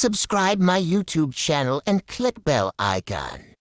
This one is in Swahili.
subscribe my YouTube channel and click bell icon.